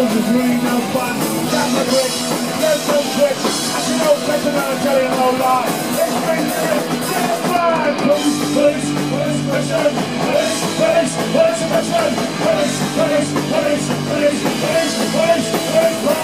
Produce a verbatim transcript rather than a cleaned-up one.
knows it's really no fun. That's a quick, there's no trick. I can no better than I tell you no lie. It's been here, it's fine. Police, police, police, mission. Police, police, police, mission. Police, police, police, police, police, police, police, police.